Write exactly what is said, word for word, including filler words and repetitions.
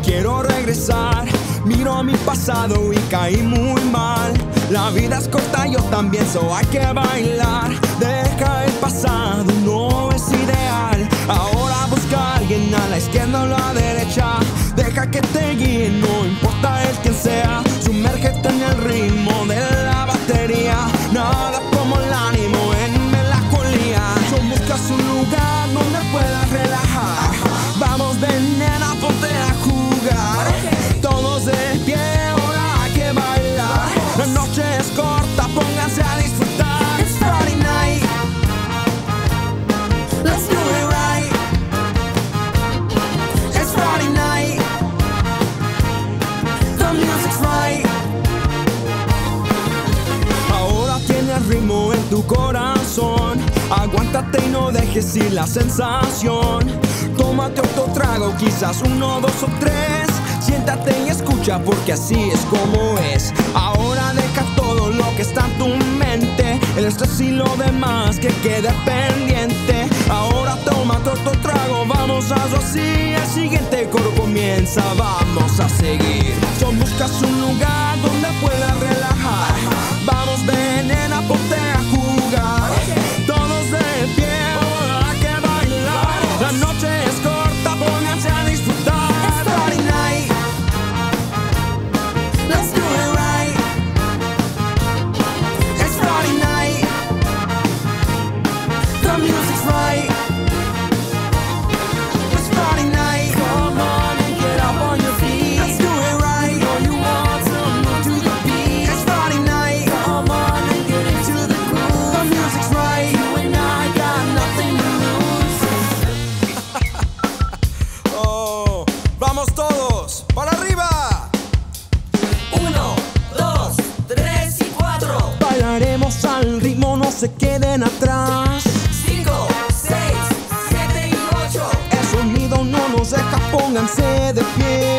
quiero regresar. Miro a mi pasado y caí muy mal. La vida es corta, yo también, so hay que bailar. Deja el pasado, no es ideal. Ahora busca a alguien a la izquierda o la derecha. Deja que te guíe, no importa el quien sea. Sumérgete en el ritmo de la batería. Nada como el ánimo en melancolía. So buscas un lugar donde puedas relajar. Vamos, ven, nena, ponte a jugar. Todos de pie, ahora hay que bailar. La noche es corta, pónganse a disfrutar. It's Friday night, let's do it right. It's Friday night, the music's right. Ahora tienes ritmo en tu corazón. Aguántate y no dejes ir la sensación. Tómate otro trago, quizás uno, dos o tres. Siéntate y escucha porque así es como es. Ahora deja todo lo que está en tu mente, el estrés y lo demás que quede pendiente. Ahora tómate otro trago, vamos a eso así. El siguiente coro comienza, vamos a seguir. So buscas un lugar donde puedas relajar. Vamos, ven, nena, ponte a jugar. Todos de pie, ahora hay que bailar. La noche es corta, pónganse a disfrutar. It's Friday night, let's do it right. It's Friday night, the music's right. It's Friday night, come on and get up on your feet. Let's do it right. Know you want to move to the beat. It's Friday night, come on and get into the groove. The music's right. You and I got nothing to lose. Oh, vamos todos, para arriba. Uno, dos, tres y cuatro. Bailaremos al ritmo, no se queden atrás. Cinco, seis, siete y ocho. El sonido no nos deja, pónganse de pie.